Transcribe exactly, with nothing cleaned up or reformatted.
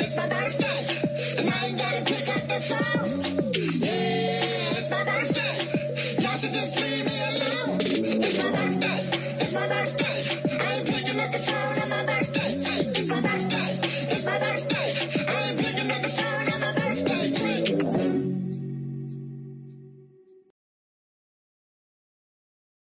it's my birthday, and I ain't gotta pick up the phone.